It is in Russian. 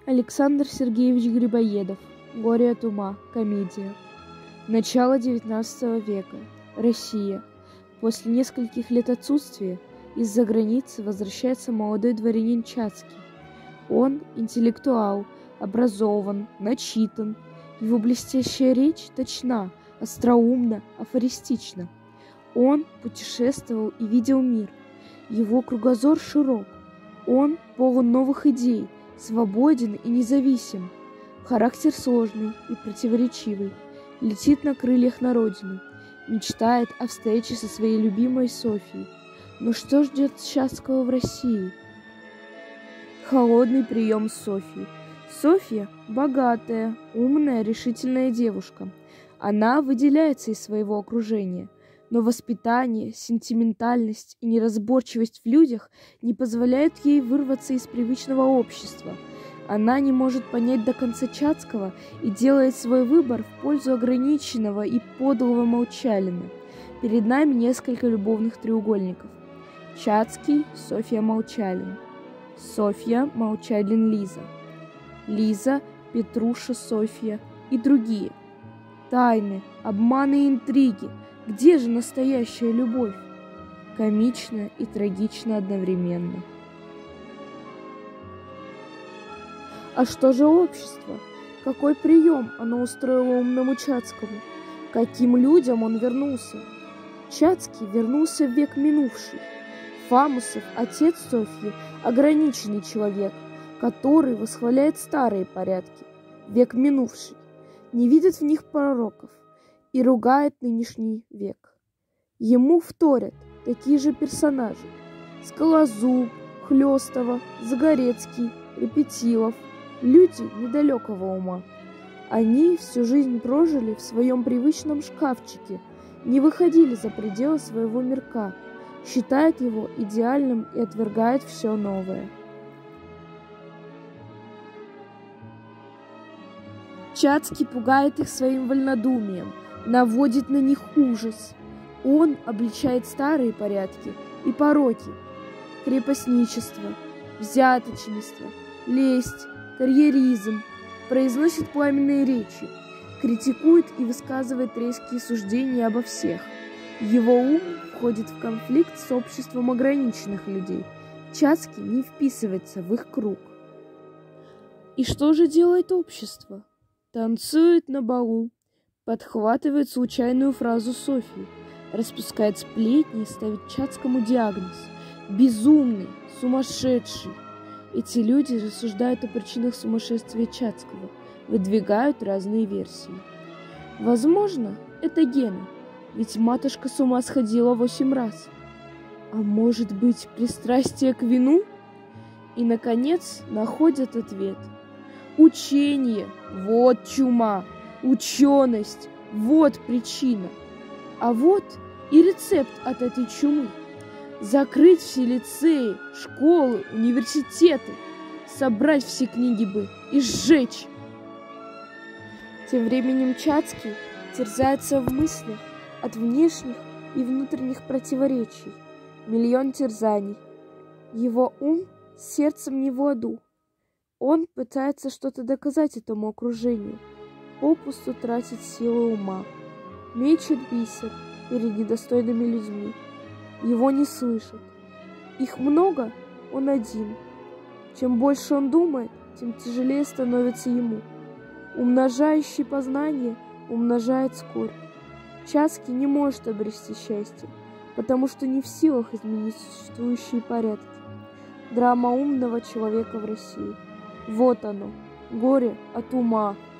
Александр Сергеевич Грибоедов. «Горе от ума». Комедия. Начало XIX века. Россия. После нескольких лет отсутствия из-за границы возвращается молодой дворянин Чацкий. Он интеллектуал, образован, начитан. Его блестящая речь точна, остроумна, афористична. Он путешествовал и видел мир. Его кругозор широк. Он полон новых идей, свободен и независим. Характер сложный и противоречивый. Летит на крыльях на родину. Мечтает о встрече со своей любимой Софьей. Но что ждет Чацкого в России? Холодный прием Софьи. Софья – богатая, умная, решительная девушка. Она выделяется из своего окружения. Но воспитание, сентиментальность и неразборчивость в людях не позволяют ей вырваться из привычного общества. Она не может понять до конца Чацкого и делает свой выбор в пользу ограниченного и подлого Молчалина. Перед нами несколько любовных треугольников. Чацкий, Софья, Молчалин. Софья, Молчалин, Лиза. Лиза, Петруша, Софья и другие. Тайны, обманы и интриги. Где же настоящая любовь? Комично и трагично одновременно. А что же общество? Какой прием оно устроило умному Чацкому? Каким людям он вернулся? Чацкий вернулся в век минувший. Фамусов, отец Софьи, ограниченный человек, который восхваляет старые порядки, век минувший, не видит в них пророков и ругает нынешний век. Ему вторят такие же персонажи: Скалозуб, Хлёстова, Загорецкий, Репетилов, люди недалекого ума. Они всю жизнь прожили в своем привычном шкафчике, не выходили за пределы своего мирка, считают его идеальным и отвергают все новое. Чацкий пугает их своим вольнодумием, наводит на них ужас. Он обличает старые порядки и пороки: крепостничество, взяточничество, лесть, карьеризм, произносит пламенные речи, критикует и высказывает резкие суждения обо всех. Его ум входит в конфликт с обществом ограниченных людей. Чацкий не вписывается в их круг. И что же делает общество? Танцует на балу, подхватывает случайную фразу Софьи, распускает сплетни и ставит Чацкому диагноз: безумный, сумасшедший. Эти люди рассуждают о причинах сумасшествия Чацкого, выдвигают разные версии. Возможно, это гены, ведь матушка с ума сходила 8 раз. А может быть, пристрастие к вину? И, наконец, находят ответ. Учение – вот чума, ученость – вот причина. А вот и рецепт от этой чумы. Закрыть все лицеи, школы, университеты, собрать все книги бы и сжечь. Тем временем Чацкий терзается в мыслях от внешних и внутренних противоречий. Миллион терзаний. Его ум с сердцем не в ладу. Он пытается что-то доказать этому окружению, попусту тратит силы ума, мечет бисер перед недостойными людьми. Его не слышат. Их много, он один. Чем больше он думает, тем тяжелее становится ему. Умножающий познание умножает скорбь. Чацкий не может обрести счастье, потому что не в силах изменить существующие порядки. Драма умного человека в России. Вот оно, горе от ума.